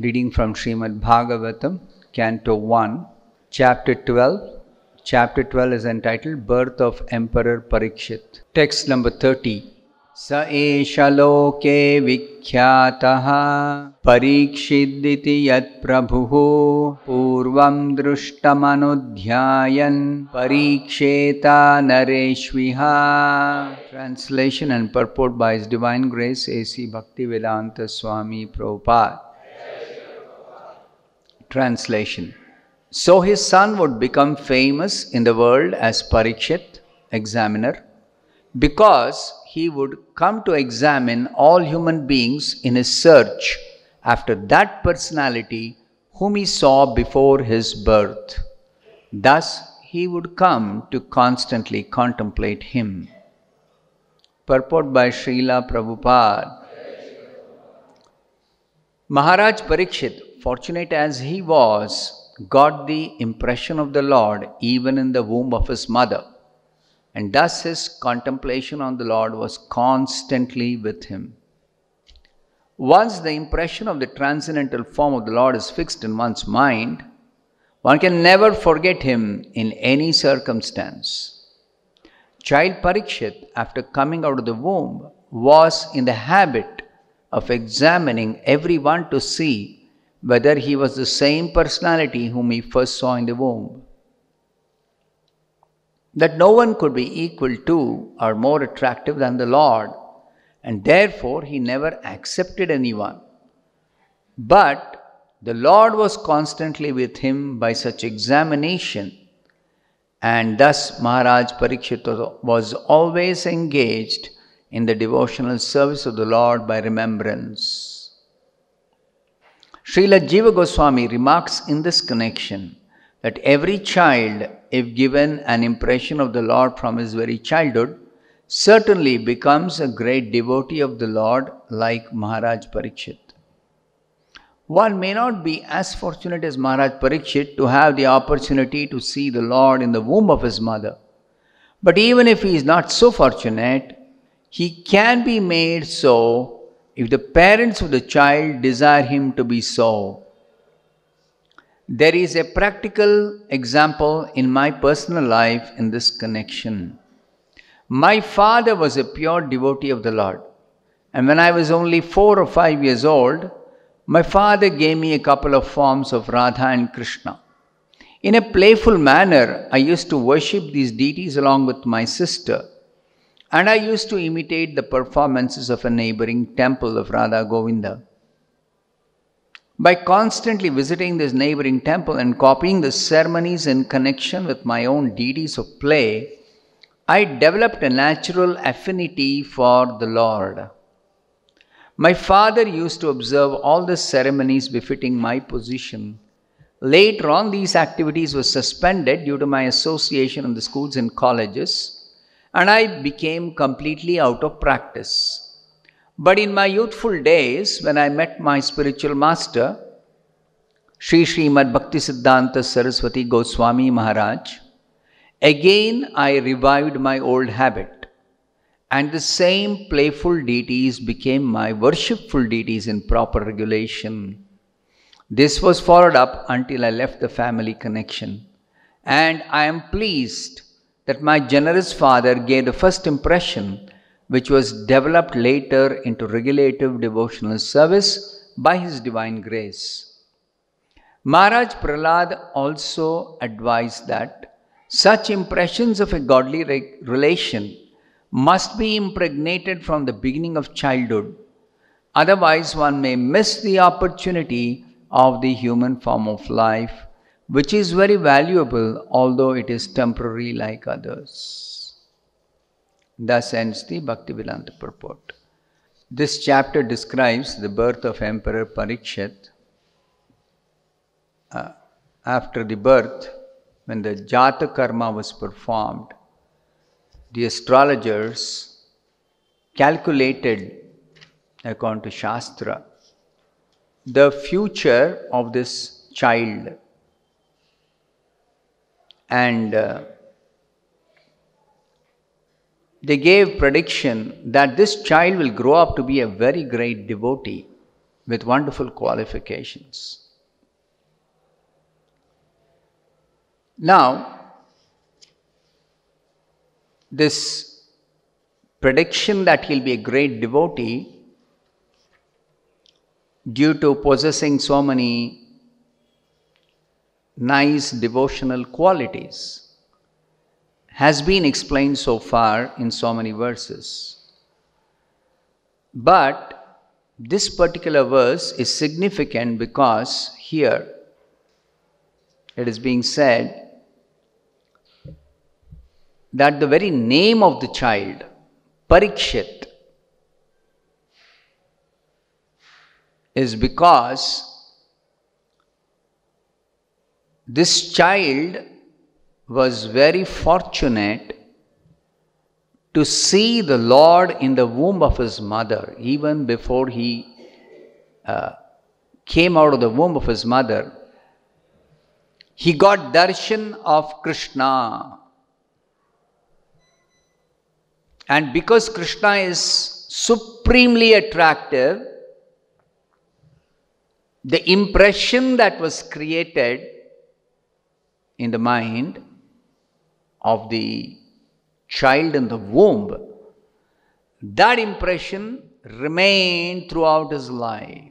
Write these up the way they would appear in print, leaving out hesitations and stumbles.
Reading from Srimad-Bhagavatam, Canto 1, Chapter 12. Chapter 12 is entitled Birth of Emperor Parikshit. Text number 30. Sa esha loke vikhyataha Parikshiditi yat prabhuhu Purvam drishtamanudhyayan Pariksheta nareshviha. Translation and purport by His Divine Grace A.C. Bhaktivedanta Swami Prabhupada. Translation. So his son would become famous in the world as Parikshit, examiner, because he would come to examine all human beings in his search after that personality whom he saw before his birth. Thus he would come to constantly contemplate him. Purport by Srila Prabhupada. Maharaj Parikshit, fortunate as he was, got the impression of the Lord even in the womb of his mother, and thus his contemplation on the Lord was constantly with him. Once the impression of the transcendental form of the Lord is fixed in one's mind, one can never forget him in any circumstance. Child Parikshit, after coming out of the womb, was in the habit of examining everyone to see whether he was the same personality whom he first saw in the womb. That no one could be equal to or more attractive than the Lord, and therefore he never accepted anyone. But the Lord was constantly with him by such examination, and thus Maharaj Parikshit was always engaged in the devotional service of the Lord by remembrance. Srila Jiva Goswami remarks in this connection that every child, if given an impression of the Lord from his very childhood, certainly becomes a great devotee of the Lord like Maharaj Parikshit. One may not be as fortunate as Maharaj Parikshit to have the opportunity to see the Lord in the womb of his mother. But even if he is not so fortunate, he can be made so if the parents of the child desire him to be so. There is a practical example in my personal life in this connection. My father was a pure devotee of the Lord, and when I was only 4 or 5 years old, my father gave me a couple of forms of Radha and Krishna. In a playful manner, I used to worship these deities along with my sister, and I used to imitate the performances of a neighboring temple of Radha Govinda. By constantly visiting this neighboring temple and copying the ceremonies in connection with my own deities of play, I developed a natural affinity for the Lord. My father used to observe all the ceremonies befitting my position. Later on, these activities were suspended due to my association in the schools and colleges, and I became completely out of practice. But in my youthful days, when I met my spiritual master, Srimad-Bhaktivedanta Saraswati Goswami Maharaj, again I revived my old habit, and the same playful deities became my worshipful deities in proper regulation. This was followed up until I left the family connection, and I am pleased that my generous father gave the first impression, which was developed later into regulative devotional service by his divine grace. Maharaj Prahlad also advised that such impressions of a godly relation must be impregnated from the beginning of childhood. Otherwise, one may miss the opportunity of the human form of life, which is very valuable, although it is temporary like others. Thus ends the Bhaktivedanta purport. This chapter describes the birth of Emperor Parikshit. After the birth, when the Jata Karma was performed, the astrologers calculated, according to Shastra, the future of this child, and they gave prediction that this child will grow up to be a very great devotee. with wonderful qualifications. Now, this prediction that he'll be a great devotee due to possessing so many nice devotional qualities has been explained so far in so many verses. But this particular verse is significant because here it is being said that the very name of the child, Parikshit, is because this child was very fortunate to see the Lord in the womb of his mother. Even before he came out of the womb of his mother, he got darshan of Krishna. And because Krishna is supremely attractive, the impression that was created in the mind of the child in the womb, that impression remained throughout his life.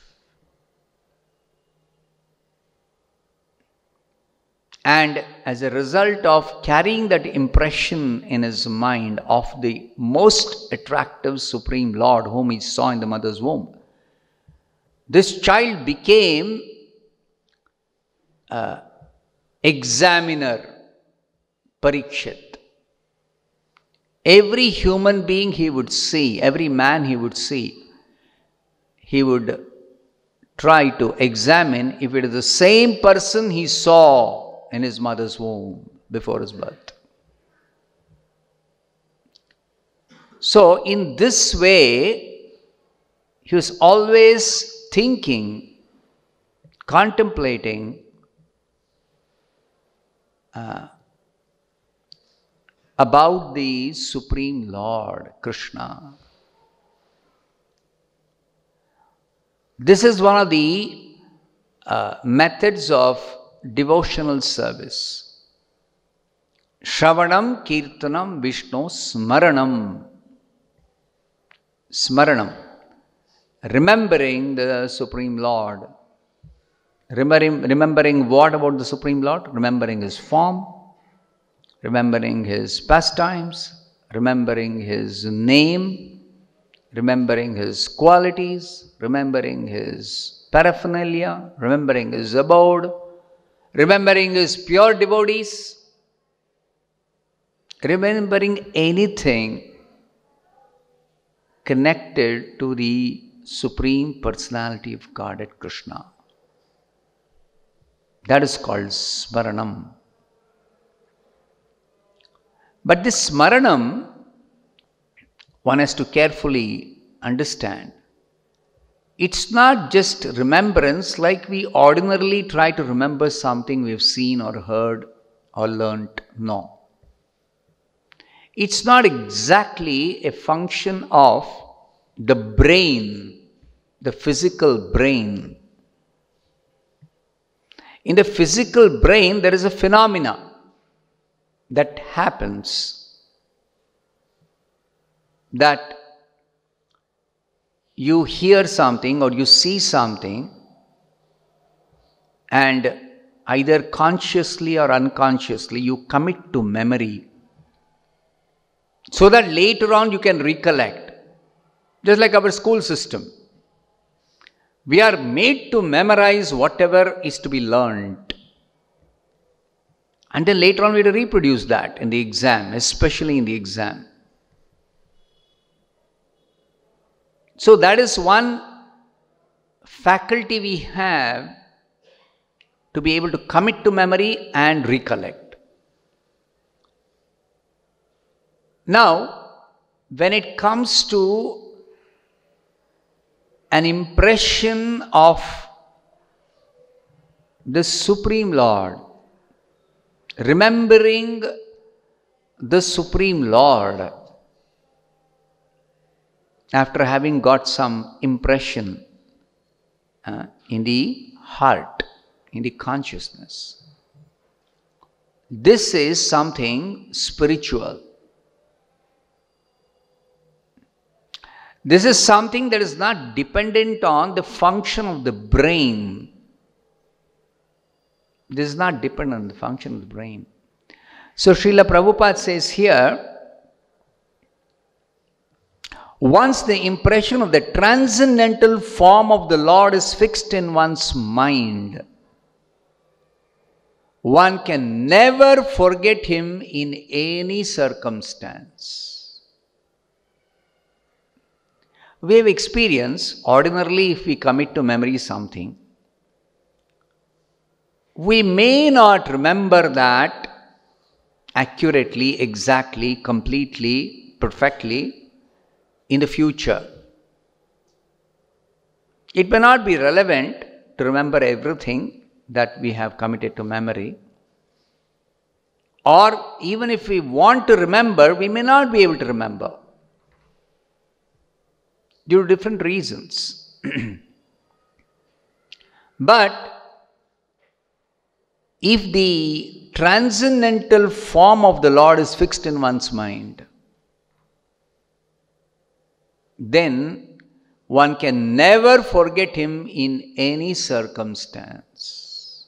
And as a result of carrying that impression in his mind of the most attractive Supreme Lord whom he saw in the mother's womb, this child became examiner, Parikshit. Every human being he would see, every man he would see, he would try to examine if it is the same person he saw in his mother's womb before his birth. So in this way, he was always thinking, contemplating about the Supreme Lord, Krishna. This is one of the methods of devotional service. Shravanam, Kirtanam, Vishnu, Smaranam. Smaranam. Remembering the Supreme Lord. Remembering what about the Supreme Lord? Remembering His form, remembering His pastimes, remembering His name, remembering His qualities, remembering His paraphernalia, remembering His abode, remembering His pure devotees, remembering anything connected to the Supreme Personality of Godhead, Krishna. That is called Smaranam. But this Smaranam, one has to carefully understand. It's not just remembrance like we ordinarily try to remember something we've seen or heard or learnt. No. It's not exactly a function of the brain, the physical brain. In the physical brain, there is a phenomena that happens, that you hear something or you see something and either consciously or unconsciously you commit to memory so that later on you can recollect. Just like our school system. We are made to memorize whatever is to be learned. And then later on we have to reproduce that in the exam, especially in the exam. So that is one faculty we have to be able to commit to memory and recollect. Now, when it comes to an impression of the Supreme Lord, remembering the Supreme Lord after having got some impression in the heart, in the consciousness. This is something spiritual. This is something that is not dependent on the function of the brain. This is not dependent on the function of the brain. So Srila Prabhupada says here, once the impression of the transcendental form of the Lord is fixed in one's mind, one can never forget Him in any circumstance. We have experienced, ordinarily if we commit to memory something, we may not remember that accurately, exactly, completely, perfectly in the future. It may not be relevant to remember everything that we have committed to memory. Or even if we want to remember, we may not be able to remember due to different reasons. But if the transcendental form of the Lord is fixed in one's mind, then one can never forget Him in any circumstance.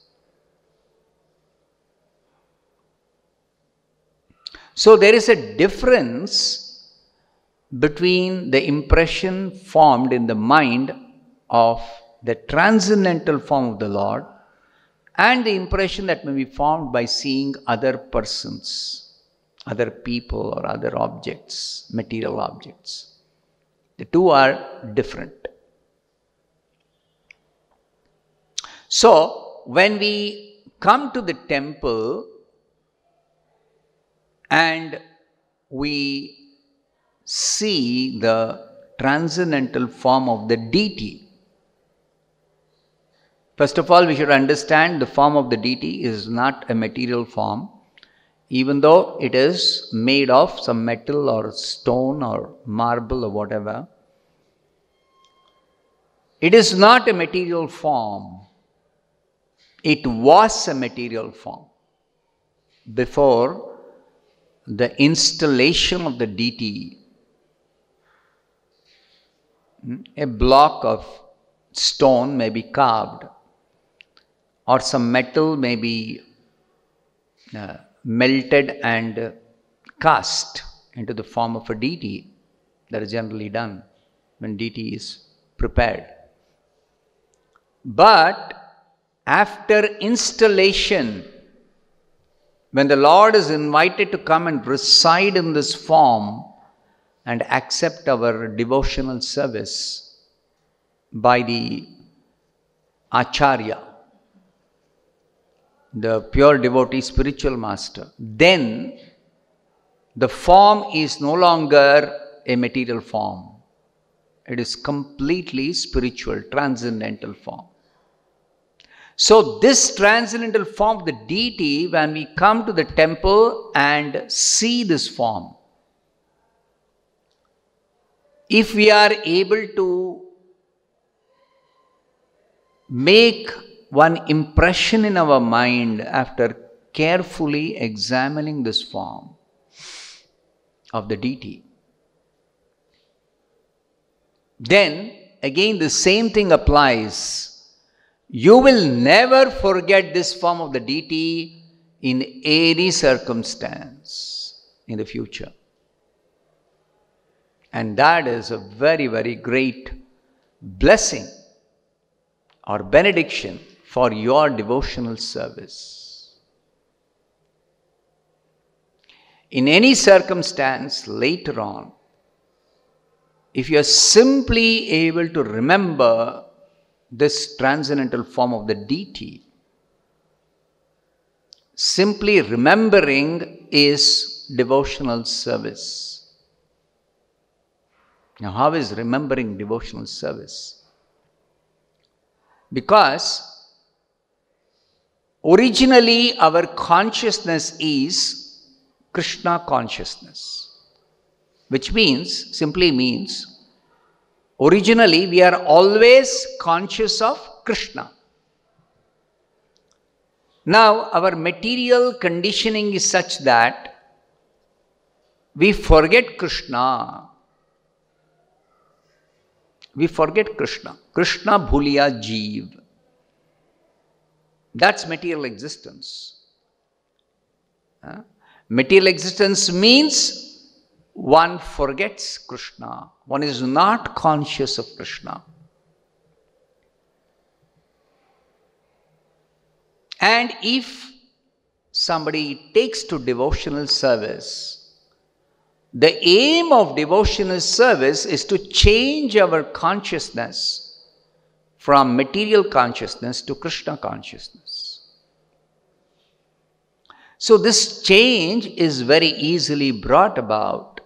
So there is a difference between the impression formed in the mind of the transcendental form of the Lord and the impression that may be formed by seeing other persons, other people or other objects, material objects. The two are different. So, when we come to the temple and we see the transcendental form of the deity, first of all, we should understand the form of the deity is not a material form, even though it is made of some metal or stone or marble or whatever. It is not a material form. It was a material form before the installation of the deity. A block of stone may be carved, or some metal may be melted and cast into the form of a deity. That is generally done when deity is prepared. But after installation, when the Lord is invited to come and reside in this form and accept our devotional service by the Acharya, the pure devotee spiritual master, then the form is no longer a material form. It is completely spiritual, transcendental form. So this transcendental form of the deity, when we come to the temple and see this form, if we are able to make one impression in our mind after carefully examining this form of the deity, then again the same thing applies. You will never forget this form of the deity in any circumstance in the future. And that is a very, very great blessing or benediction for your devotional service. In any circumstance later on, if you are simply able to remember this transcendental form of the deity, simply remembering is devotional service. Now, how is remembering devotional service? Because originally our consciousness is Krishna consciousness, which means, simply means, Originally, we are always conscious of Krishna. Now, our material conditioning is such that we forget Krishna. We forget Krishna. Krishna bhuliya jeev. That's material existence. Material existence means one forgets Krishna. One is not conscious of Krishna. And if somebody takes to devotional service, the aim of devotional service is to change our consciousness from material consciousness to Krishna consciousness. So this change is very easily brought about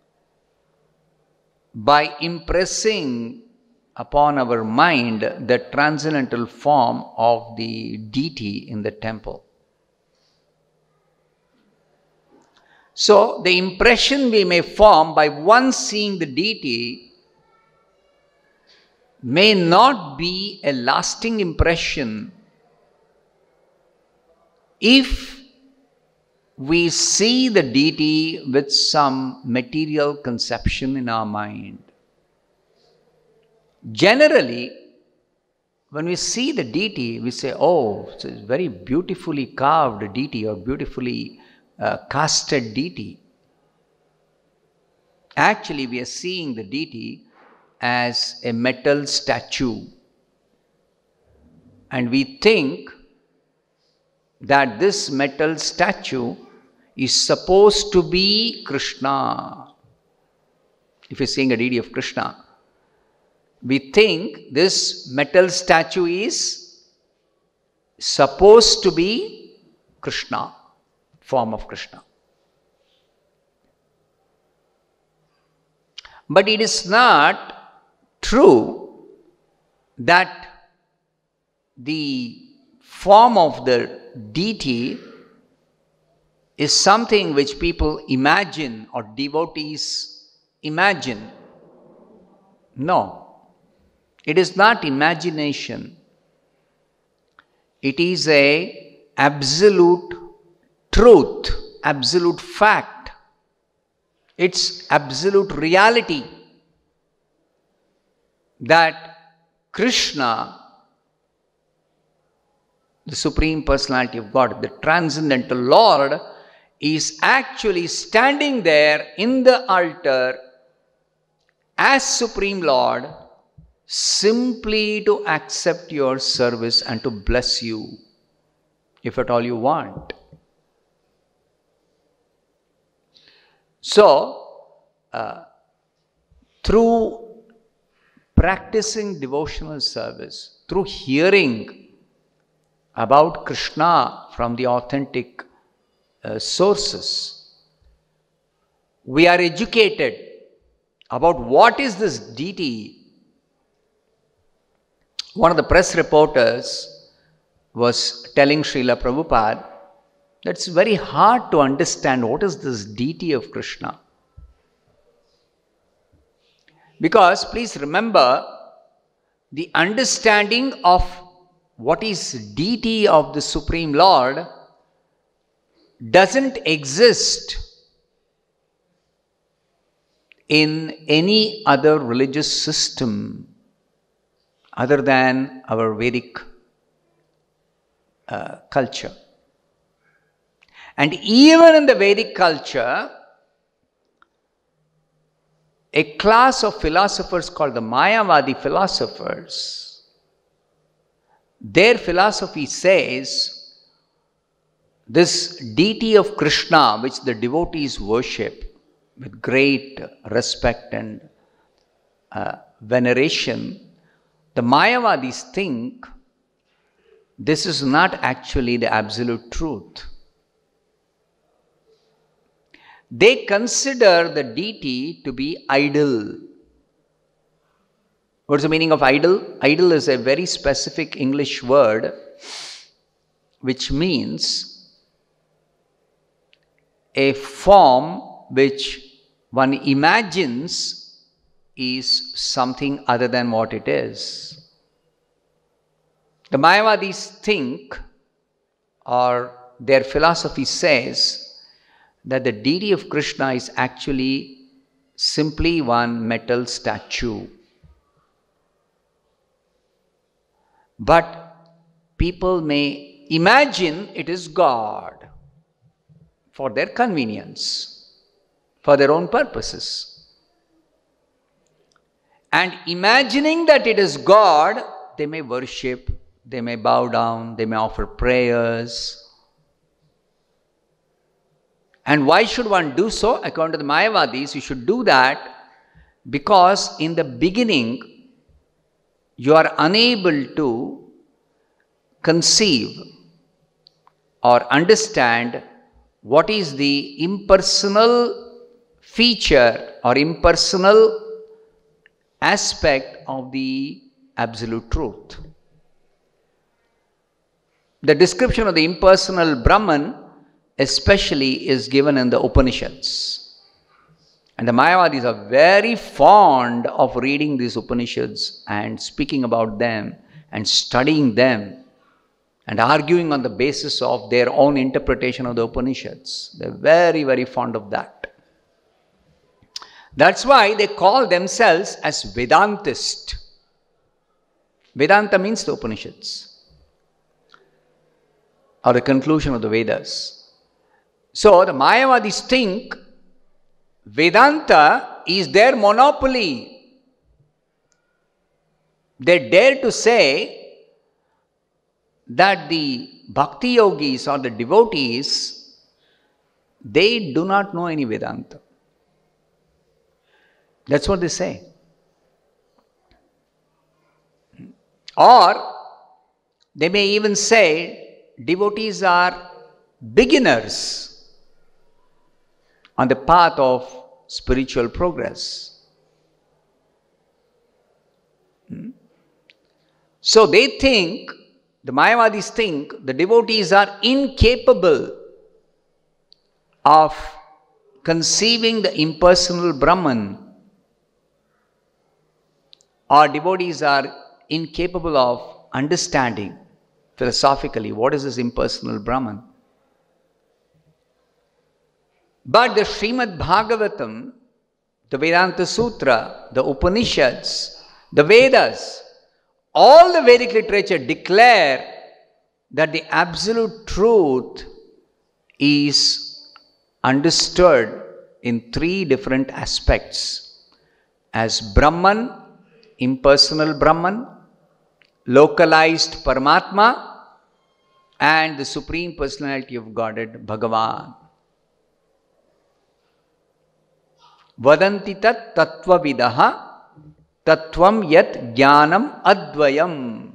by impressing upon our mind the transcendental form of the deity in the temple. So the impression we may form by once seeing the deity may not be a lasting impression if we see the deity with some material conception in our mind. Generally, when we see the deity, we say, oh, it's a very beautifully carved deity or beautifully casted deity. Actually, we are seeing the deity as a metal statue. And we think that this metal statue is supposed to be Krishna. If you're seeing a deity of Krishna, we think this metal statue is supposed to be Krishna, form of Krishna. But it is not true that the form of the deity is something which people imagine or devotees imagine. No. It is not imagination. It is an absolute truth, absolute fact. It's absolute reality that Krishna, the Supreme Personality of God, the Transcendental Lord, is actually standing there in the altar as Supreme Lord, simply to accept your service and to bless you, if at all you want. So, through practicing devotional service, through hearing about Krishna from the authentic sources, we are educated about what is this deity. One of the press reporters was telling Srila Prabhupada that it's very hard to understand what is this deity of Krishna. Because please remember, the understanding of what is deity of the Supreme Lord doesn't exist in any other religious system other than our Vedic culture. And even in the Vedic culture, a class of philosophers called the Mayavadi philosophers, their philosophy says this deity of Krishna, which the devotees worship with great respect and veneration, the Mayavadis think this is not actually the absolute truth. They consider the deity to be idol. What's the meaning of idol? Idol is a very specific English word which means a form which one imagines is something other than what it is. The Mayavadis think, or their philosophy says, that the deity of Krishna is actually simply one metal statue. But people may imagine it is God for their convenience, for their own purposes. And imagining that it is God, they may worship, they may bow down, they may offer prayers. And why should one do so? According to the Mayavadis, you should do that because in the beginning, you are unable to conceive or understand what is the impersonal feature or impersonal aspect of the absolute truth. The description of the impersonal Brahman especially is given in the Upanishads. And the Mayavadis are very fond of reading these Upanishads and speaking about them and studying them and arguing on the basis of their own interpretation of the Upanishads. They're very, very fond of that. That's why they call themselves as Vedantist. Vedanta means the Upanishads, or the conclusion of the Vedas. So the Mayavadis think Vedanta is their monopoly. They dare to say that the bhakti yogis or the devotees, they do not know any Vedanta. That's what they say. Or they may even say devotees are beginners on the path of spiritual progress. So they think, the Mayavadis think, the devotees are incapable of conceiving the impersonal Brahman, or devotees are incapable of understanding philosophically what is this impersonal Brahman. But the Srimad-Bhagavatam, the Vedanta Sutra, the Upanishads, the Vedas, all the Vedic literature declare that the absolute truth is understood in three different aspects: as Brahman, impersonal Brahman, localized Paramatma, and the Supreme Personality of Godhead, Bhagavan. Vadanti tat tattva vidaha tattvam yat jnanam advayam.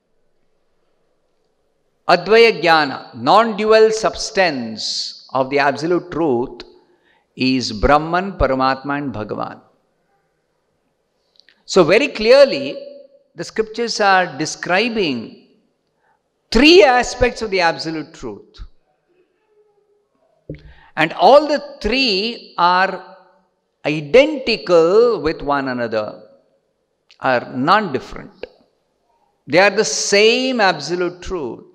Advaya jnana, non-dual substance of the absolute truth, is Brahman, Paramatma and Bhagavan. So very clearly, the scriptures are describing three aspects of the absolute truth. And all the three are identical with one another, are non-different. They are the same absolute truth.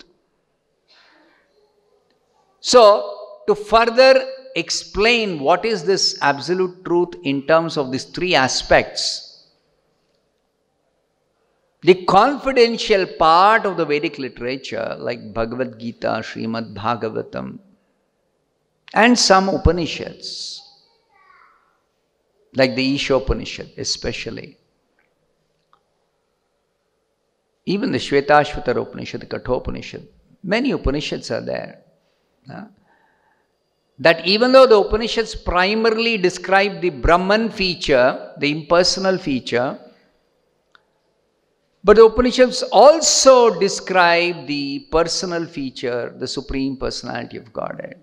So, to further explain what is this absolute truth in terms of these three aspects, the confidential part of the Vedic literature, like Bhagavad Gita, Srimad-Bhagavatam, and some Upanishads, like the Isha-Upanishad especially, even the Shvetashvatara Upanishad, the Kathopanishad, many Upanishads are there. That even though the Upanishads primarily describe the Brahman feature, the impersonal feature, but the Upanishads also describe the personal feature, the Supreme Personality of Godhead.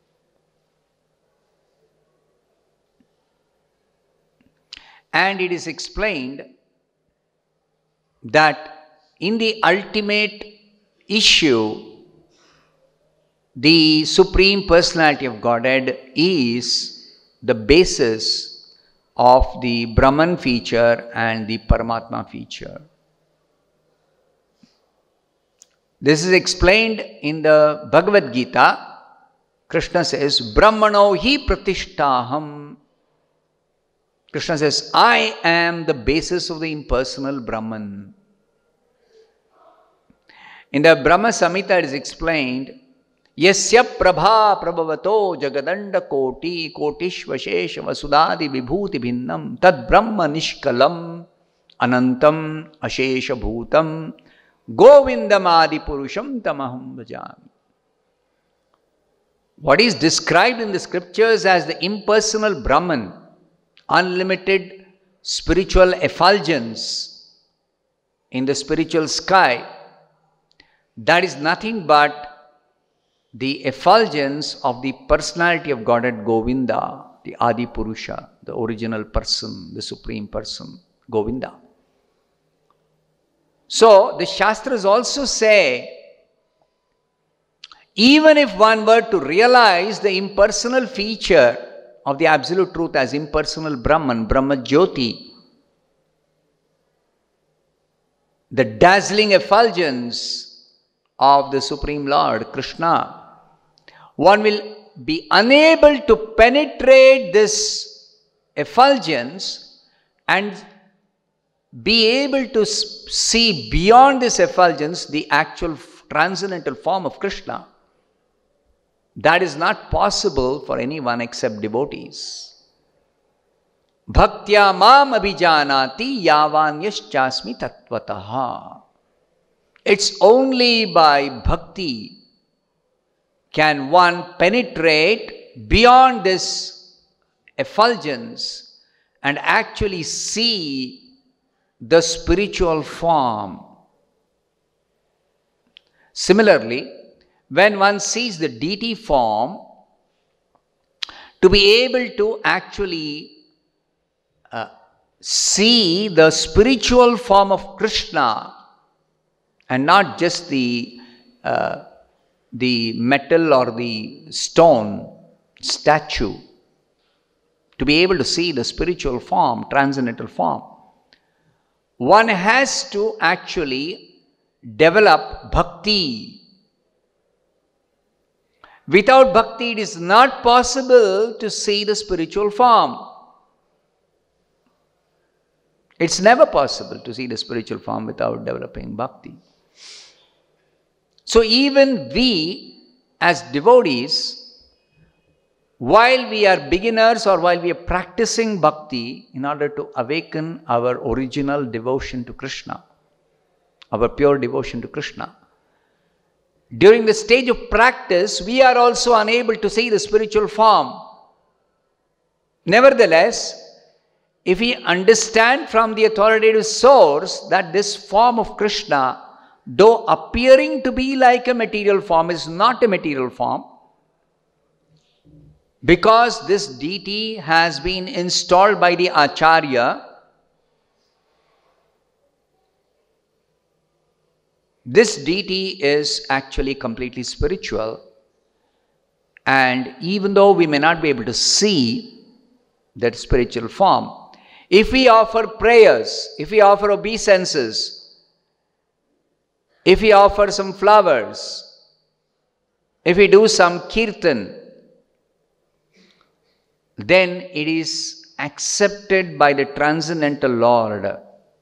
And it is explained that in the ultimate issue, the Supreme Personality of Godhead is the basis of the Brahman feature and the Paramatma feature. This is explained in the Bhagavad Gita. Krishna says, Brahmano hi pratishtaham. Krishna says, I am the basis of the impersonal Brahman. In the Brahma Samhita it is explained, Yasya prabha prabhavato jagadanda koti kotishvashesha vasudadi vibhuti bhinnam tad brahma nishkalam anantam ashesha bhutam govindam adi purusham tamaham bhajami. What is described in the scriptures as the impersonal Brahman, unlimited spiritual effulgence in the spiritual sky, that is nothing but the effulgence of the personality of Godhead Govinda, the Adi Purusha, the original person, the supreme person, Govinda. So, the Shastras also say, even if one were to realize the impersonal feature of the Absolute Truth as impersonal Brahman, Brahma Jyoti, the dazzling effulgence of the Supreme Lord, Krishna, one will be unable to penetrate this effulgence and be able to see beyond this effulgence the actual transcendental form of Krishna. That is not possible for anyone except devotees. Bhaktya mam abhijanati yavanyaschasmi tattvataha. It's only by bhakti can one penetrate beyond this effulgence and actually see the spiritual form. Similarly, when one sees the deity form, to be able to actually see the spiritual form of Krishna and not just the metal or the stone statue, to be able to see the spiritual form, transcendental form, one has to actually develop bhakti. Without bhakti, it is not possible to see the spiritual form. It's never possible to see the spiritual form without developing bhakti. So even we as devotees, while we are beginners or while we are practicing bhakti in order to awaken our original devotion to Krishna, our pure devotion to Krishna, during the stage of practice, we are also unable to see the spiritual form. Nevertheless, if we understand from the authoritative source that this form of Krishna, though appearing to be like a material form, is not a material form, because this deity has been installed by the Acharya, this deity is actually completely spiritual, and even though we may not be able to see that spiritual form, if we offer prayers, if we offer obeisances, if we offer some flowers, if we do some kirtan, then it is accepted by the transcendental Lord,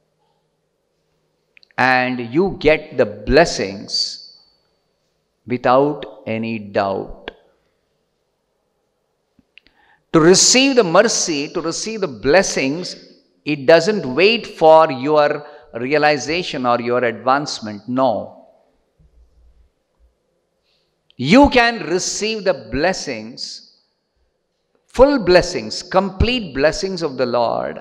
and you get the blessings without any doubt. To receive the mercy, to receive the blessings, it doesn't wait for your realization or your advancement. No. You can receive the blessings, full blessings, complete blessings of the Lord,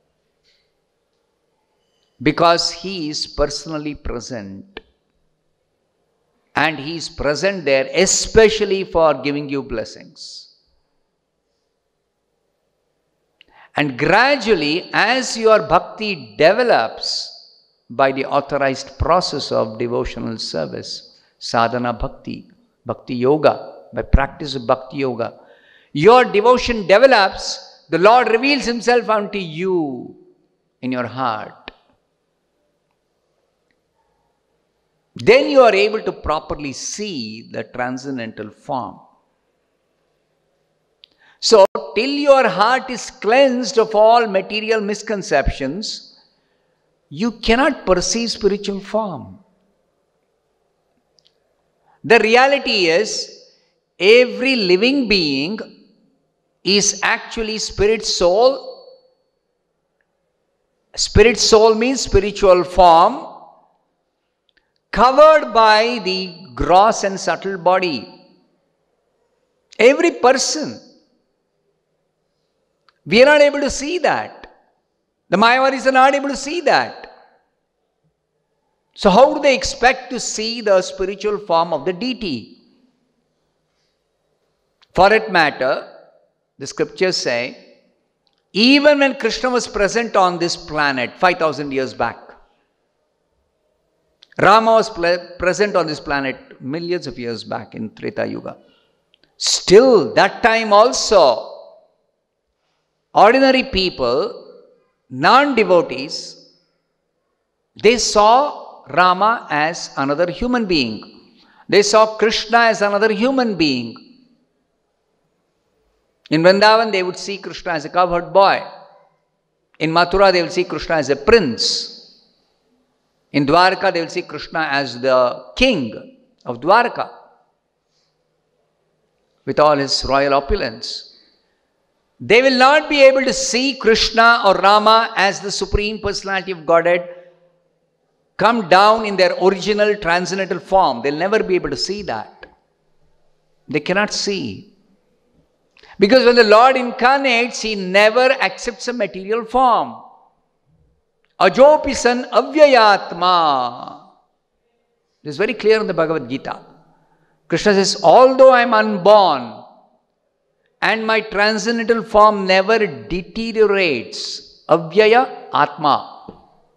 because He is personally present. And He is present there especially for giving you blessings. And gradually, as your bhakti develops by the authorized process of devotional service, sadhana bhakti, bhakti yoga, by practice of bhakti yoga, your devotion develops the Lord reveals Himself unto you in your heart. Then you are able to properly see the transcendental form. So, till your heart is cleansed of all material misconceptions, you cannot perceive spiritual form. The reality is, every living being is actually spirit soul. Spirit soul means spiritual form, covered by the gross and subtle body. Every person. We are not able to see that. The Mayavadis are not able to see that. So how do they expect to see the spiritual form of the deity? For that matter, the scriptures say, even when Krishna was present on this planet 5,000 years back, Rama was present on this planet millions of years back in Treta Yuga. Still, that time also, ordinary people, non-devotees, they saw Rama as another human being. They saw Krishna as another human being. In Vrindavan, they would see Krishna as a cowherd boy. In Mathura, they will see Krishna as a prince. In Dwarka, they will see Krishna as the king of Dwarka, with all his royal opulence. They will not be able to see Krishna or Rama as the Supreme Personality of Godhead come down in their original transcendental form. They'll never be able to see that. They cannot see. Because when the Lord incarnates, He never accepts a material form. Ajopisan avyayatma. This is very clear in the Bhagavad Gita. Krishna says, although I am unborn and my transcendental form never deteriorates, avyaya atma.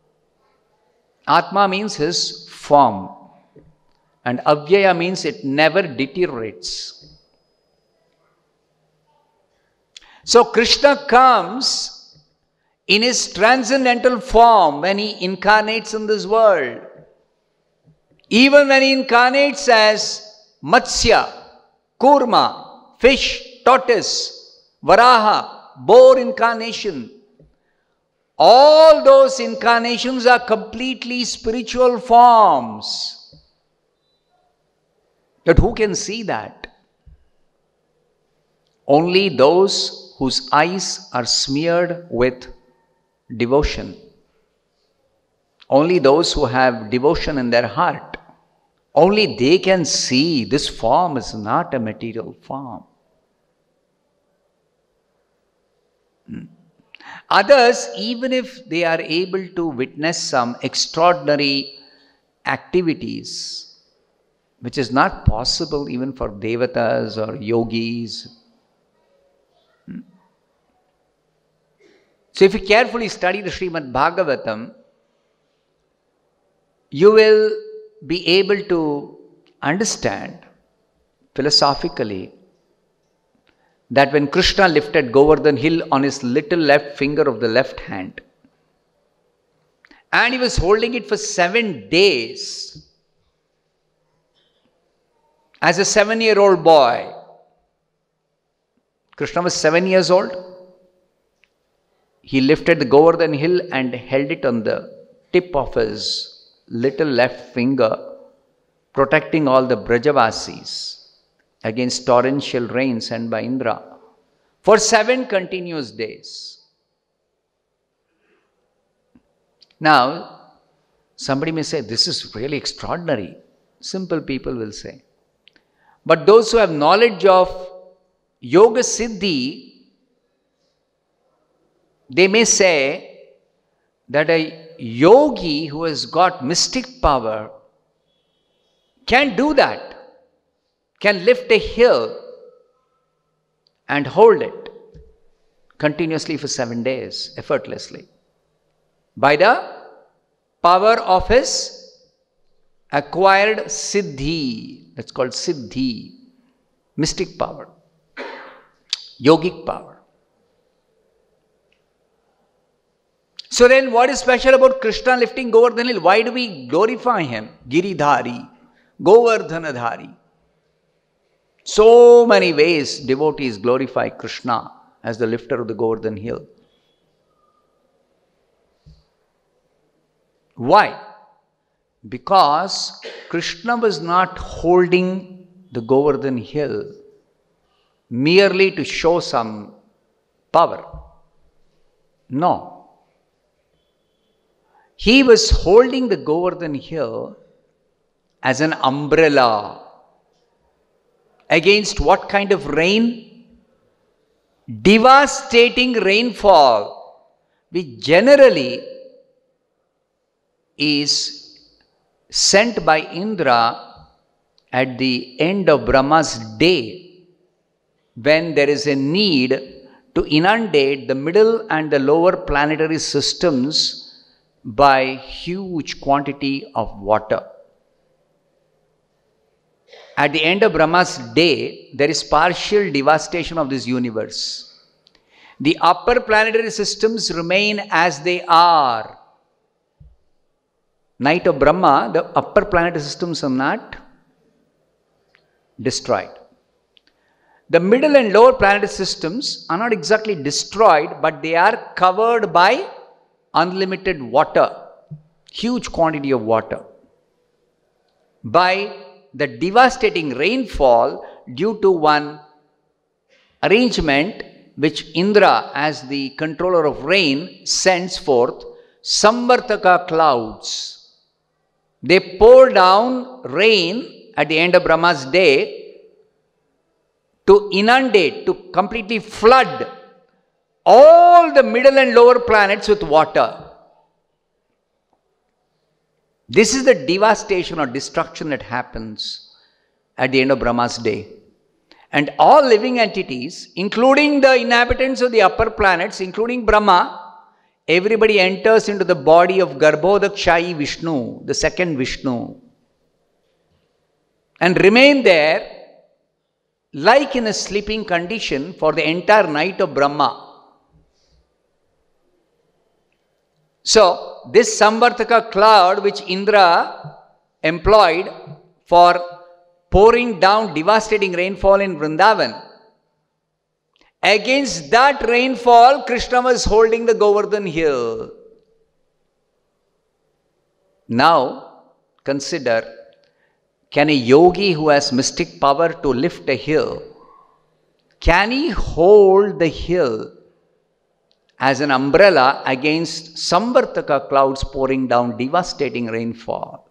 Atma means his form. And avyaya means it never deteriorates. So Krishna comes in his transcendental form when he incarnates in this world. Even when he incarnates as Matsya, Kurma, fish, tortoise, Varaha, boar incarnation, all those incarnations are completely spiritual forms. But who can see that? Only those whose eyes are smeared with devotion. Only those who have devotion in their heart. Only they can see this form is not a material form. Others, even if they are able to witness some extraordinary activities, which is not possible even for devatas or yogis. So if you carefully study the Srimad-Bhagavatam, you will be able to understand philosophically that when Krishna lifted Govardhan hill on his little left finger of the left hand, and he was holding it for 7 days as a 7-year-old boy. Krishna was 7 years old. He lifted the Govardhan hill and held it on the tip of his little left finger, protecting all the Brajavasis against torrential rain sent by Indra for 7 continuous days. Now, somebody may say, this is really extraordinary. Simple people will say. But those who have knowledge of Yoga Siddhi, they may say that a yogi who has got mystic power can do that, can lift a hill and hold it continuously for 7 days, effortlessly, by the power of his acquired siddhi. That's called siddhi, mystic power, yogic power. So then what is special about Krishna lifting Govardhan hill? Why do we glorify him? Giridhari, Govardhanadhari. So many ways devotees glorify Krishna as the lifter of the Govardhan hill. Why? Because Krishna was not holding the Govardhan hill merely to show some power. No. He was holding the Govardhan hill as an umbrella against what kind of rain? Devastating rainfall, which generally is sent by Indra at the end of Brahma's day, when there is a need to inundate the middle and the lower planetary systems by huge quantity of water. At the end of Brahma's day, there is partial devastation of this universe. The upper planetary systems remain as they are. Night of Brahma, the upper planetary systems are not destroyed. The middle and lower planetary systems are not exactly destroyed, but they are covered by unlimited water, huge quantity of water, by the devastating rainfall due to one arrangement which Indra, as the controller of rain, sends forth, Samvartaka clouds. They pour down rain at the end of Brahma's day to inundate, to completely flood all the middle and lower planets with water. This is the devastation or destruction that happens at the end of Brahma's day. And all living entities, including the inhabitants of the upper planets, including Brahma, everybody enters into the body of Garbhodakshayi Vishnu, the second Vishnu, and remain there like in a sleeping condition for the entire night of Brahma. So, this Samvartaka cloud which Indra employed for pouring down devastating rainfall in Vrindavan, against that rainfall, Krishna was holding the Govardhan hill. Now, consider, can a yogi who has mystic power to lift a hill, can he hold the hill as an umbrella against Samvartaka clouds pouring down devastating rainfall?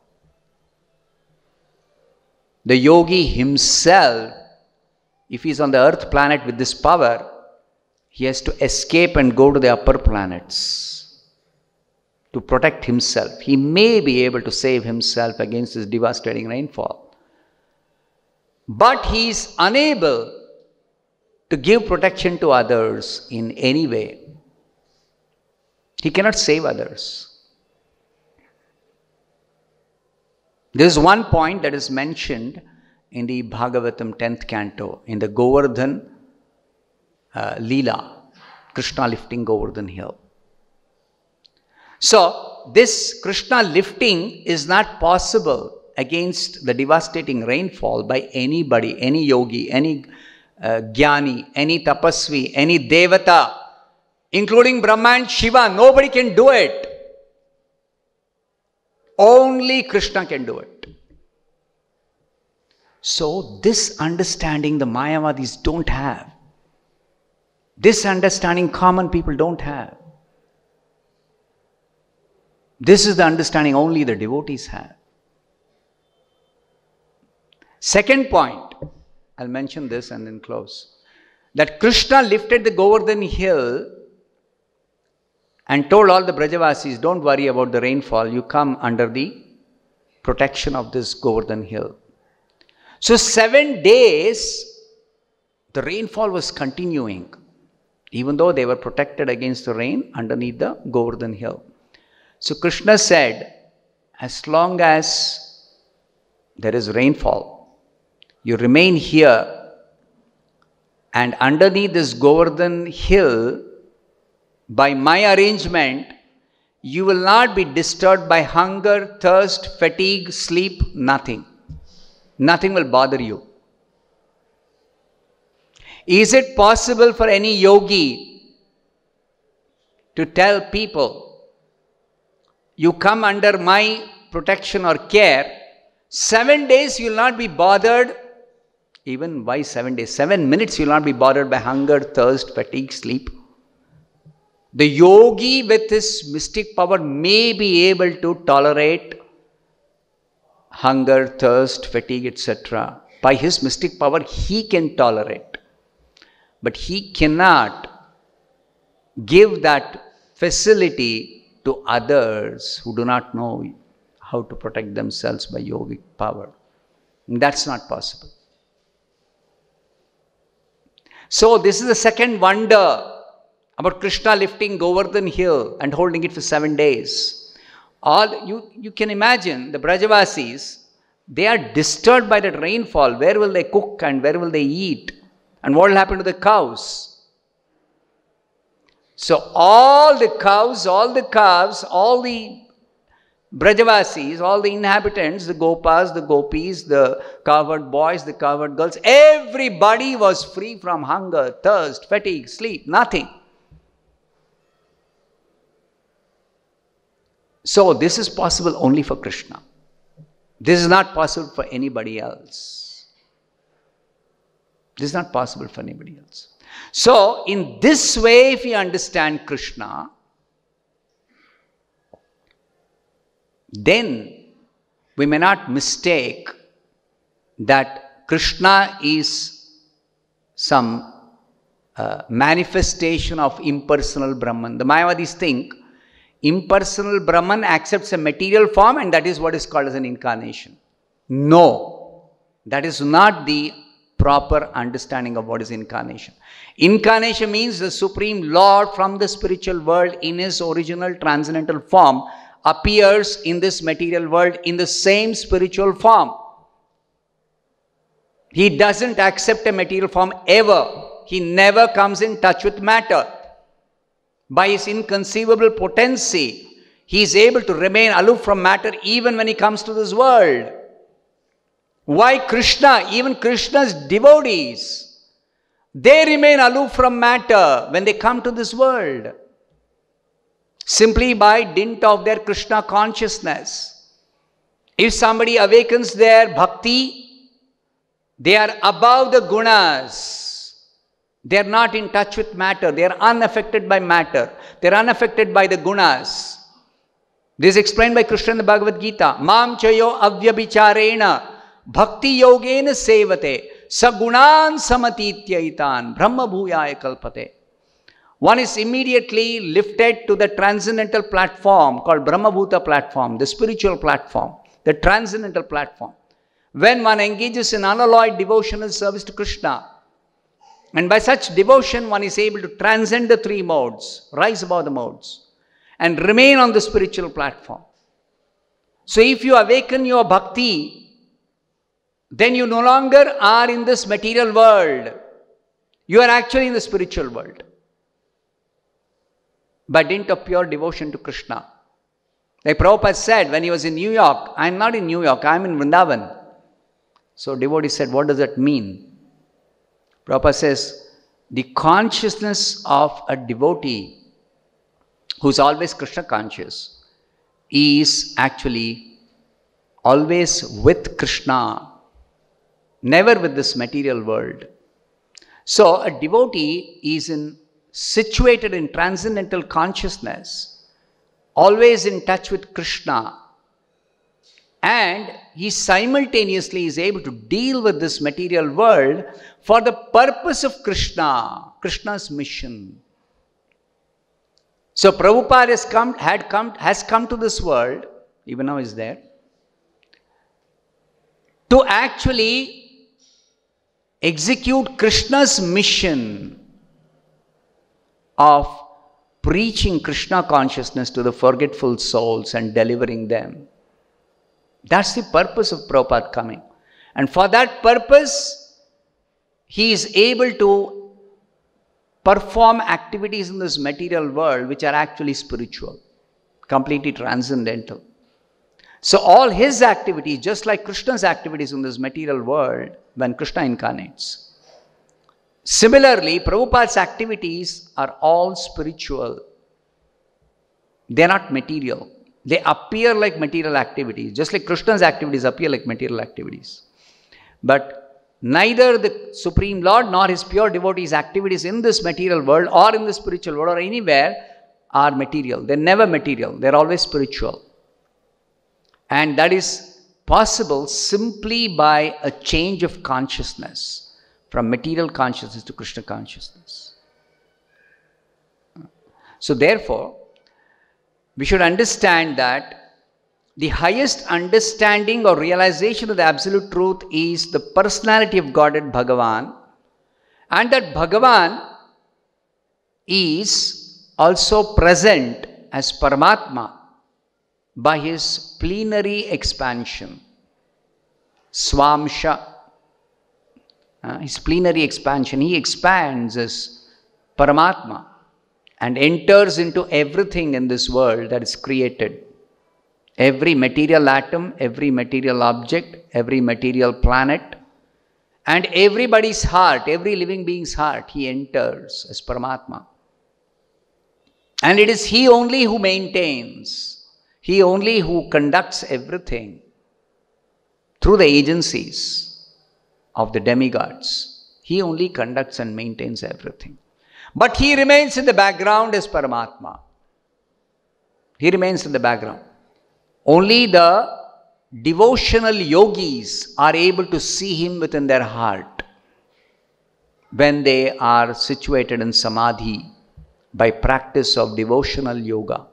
The yogi himself, if he is on the earth planet with this power, he has to escape and go to the upper planets to protect himself. He may be able to save himself against this devastating rainfall, but he is unable to give protection to others in any way. He cannot save others. There is one point that is mentioned in the Bhagavatam 10th canto, in the Govardhan Leela, Krishna lifting Govardhan hill. So, this Krishna lifting is not possible against the devastating rainfall by anybody, any yogi, any jnani, any tapasvi, any devata, including Brahma and Shiva. Nobody can do it. Only Krishna can do it. So, this understanding the Mayavadis don't have. This understanding common people don't have. This is the understanding only the devotees have. Second point, I'll mention this and then close. That Krishna lifted the Govardhan hill and told all the Brajavasis, don't worry about the rainfall, you come under the protection of this Govardhan hill. So 7 days, the rainfall was continuing, even though they were protected against the rain underneath the Govardhan hill. So Krishna said, as long as there is rainfall, you remain here, and underneath this Govardhan hill, by my arrangement, you will not be disturbed by hunger, thirst, fatigue, sleep, nothing. Nothing will bother you. Is it possible for any yogi to tell people, you come under my protection or care, 7 days you will not be bothered? Even why 7 days? 7 minutes you will not be bothered by hunger, thirst, fatigue, sleep. The yogi with his mystic power may be able to tolerate hunger, thirst, fatigue, etc. By his mystic power, he can tolerate. But he cannot give that facility to others who do not know how to protect themselves by yogic power. That's not possible. So this is the second wonder about Krishna lifting Govardhan hill and holding it for 7 days. You can imagine the Brajavasis, they are disturbed by that rainfall. Where will they cook and where will they eat? And what will happen to the cows? So all the cows, all the calves, all the Brajavasis, all the inhabitants, the Gopas, the Gopis, the cowherd boys, the cowherd girls, everybody was free from hunger, thirst, fatigue, sleep, nothing. So this is possible only for Krishna. This is not possible for anybody else. This is not possible for anybody else. So in this way, if we understand Krishna, then we may not mistake that Krishna is some manifestation of impersonal Brahman. The Mayavadis think impersonal Brahman accepts a material form and that is what is called as an incarnation. No, that is not the proper understanding of what is incarnation. Incarnation means the Supreme Lord from the spiritual world in his original transcendental form appears in this material world in the same spiritual form. He doesn't accept a material form ever. He never comes in touch with matter. By his inconceivable potency, he is able to remain aloof from matter even when he comes to this world. Why Krishna? Even Krishna's devotees, they remain aloof from matter when they come to this world. Simply by dint of their Krishna consciousness. If somebody awakens their bhakti, they are above the gunas. They are not in touch with matter. They are unaffected by matter. They are unaffected by the gunas. This is explained by Krishna in the Bhagavad Gita. Mam chayo avyabhicharena bhakti yogena sevate sagunan samatityaitan brahma bhuyaya kalpate. One is immediately lifted to the transcendental platform called Brahma Bhuta platform, the spiritual platform, the transcendental platform. When one engages in unalloyed devotional service to Krishna, and by such devotion, one is able to transcend the three modes, rise above the modes, and remain on the spiritual platform. So if you awaken your bhakti, then you no longer are in this material world. You are actually in the spiritual world. By dint of pure devotion to Krishna. Like Prabhupada said when he was in New York, I am not in New York, I am in Vrindavan. So devotee said, what does that mean? Prabhupada says, the consciousness of a devotee who is always Krishna conscious is actually always with Krishna, never with this material world. So a devotee is situated in transcendental consciousness, always in touch with Krishna, and he simultaneously is able to deal with this material world for the purpose of Krishna, Krishna's mission. So Prabhupada has come to this world, even now is there, to actually execute Krishna's mission of preaching Krishna consciousness to the forgetful souls and delivering them. That's the purpose of Prabhupada coming. And for that purpose, he is able to perform activities in this material world which are actually spiritual. completely transcendental. So all his activities, just like Krishna's activities in this material world, when Krishna incarnates. Similarly, Prabhupada's activities are all spiritual. They are not material. They appear like material activities, just like Krishna's activities appear like material activities. But neither the Supreme Lord nor his pure devotees' activities in this material world or in the spiritual world or anywhere are material. They're never material. They're always spiritual. And that is possible simply by a change of consciousness from material consciousness to Krishna consciousness. So therefore, we should understand that the highest understanding or realization of the absolute truth is the personality of Godhead Bhagavan, and that Bhagavan is also present as Paramatma by his plenary expansion, Swamsha. His plenary expansion, he expands as Paramatma and enters into everything in this world that is created. Every material atom, every material object, every material planet, and everybody's heart, every living being's heart, he enters as Paramatma. And it is he only who maintains, he only who conducts everything through the agencies of the demigods. He only conducts and maintains everything. But he remains in the background as Paramatma. He remains in the background. Only the devotional yogis are able to see him within their heart when they are situated in samadhi by practice of devotional yoga.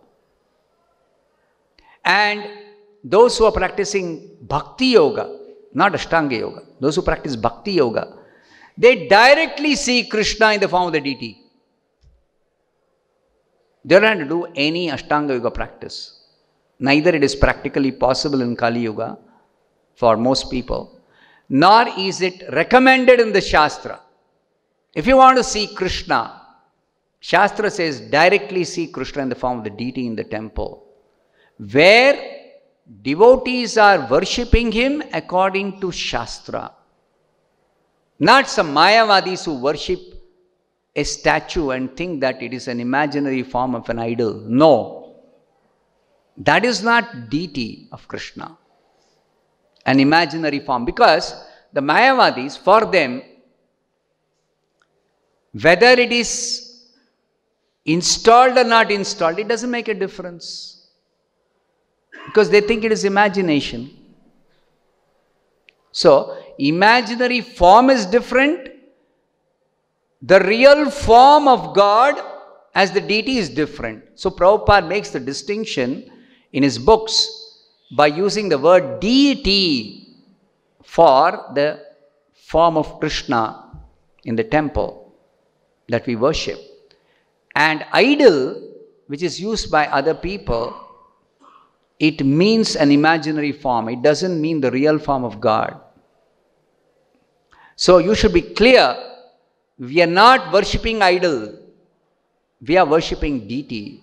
And those who are practicing bhakti yoga, not Ashtanga yoga, those who practice bhakti yoga, they directly see Krishna in the form of the deity. They don't have to do any Ashtanga yoga practice. Neither it is practically possible in Kali Yuga for most people, nor is it recommended in the Shastra. If you want to see Krishna, Shastra says directly see Krishna in the form of the deity in the temple, where devotees are worshipping him according to Shastra. Not some Mayavadis who worship a statue and think that it is an imaginary form of an idol. No. That is not deity of Krishna, an imaginary form. Because the Mayavadis, for them, whether it is installed or not installed, it doesn't make a difference. Because they think it is imagination. So, imaginary form is different. The real form of God as the deity is different. So, Prabhupada makes the distinction in his books by using the word deity for the form of Krishna in the temple that we worship. And idol, which is used by other people, it means an imaginary form. It doesn't mean the real form of God. So you should be clear, we are not worshipping idol. We are worshipping deity.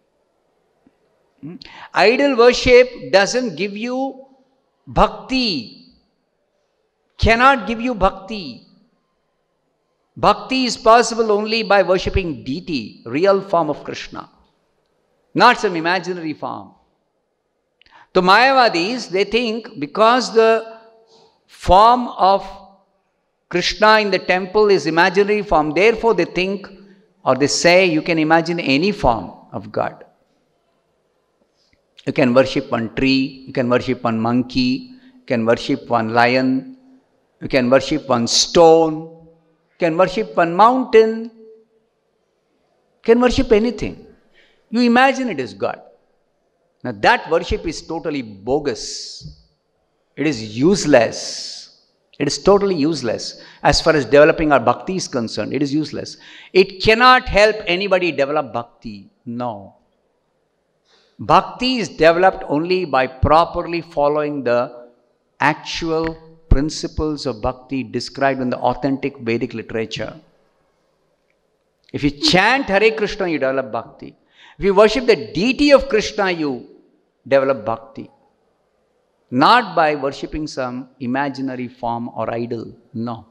Idol worship doesn't give you bhakti. Cannot give you bhakti. Bhakti is possible only by worshipping deity, real form of Krishna, not some imaginary form. The Mayavadis, they think because the form of Krishna in the temple is imaginary form, therefore they think or they say you can imagine any form of God. You can worship one tree, you can worship one monkey, you can worship one lion, you can worship one stone, you can worship one mountain, you can worship anything. You imagine it is God. Now that worship is totally bogus. It is useless. It is totally useless. As far as developing our bhakti is concerned, it is useless. It cannot help anybody develop bhakti. No. Bhakti is developed only by properly following the actual principles of bhakti described in the authentic Vedic literature. If you chant Hare Krishna, you develop bhakti. If you worship the deity of Krishna, you develop bhakti. Not by worshipping some imaginary form or idol. No.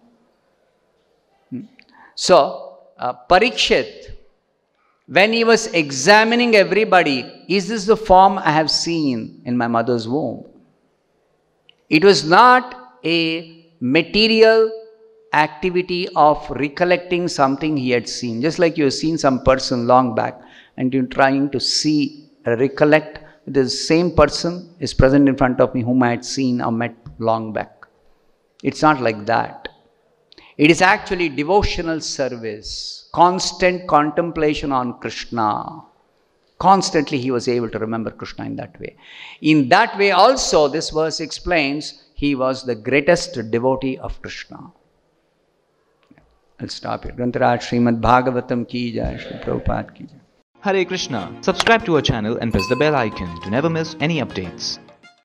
So, Parikshit, when he was examining everybody, is this the form I have seen in my mother's womb? It was not a material activity of recollecting something he had seen. Just like you have seen some person long back and you're trying to see, recollect, the same person is present in front of me whom I had seen or met long back. It's not like that. It is actually devotional service, constant contemplation on Krishna. Constantly he was able to remember Krishna in that way. In that way also, this verse explains, he was the greatest devotee of Krishna. I'll stop here. Grantaraj Srimad-Bhagavatam ki jai, Sri Prabhupada ki jai. Hare Krishna. Subscribe to our channel and press the bell icon to never miss any updates.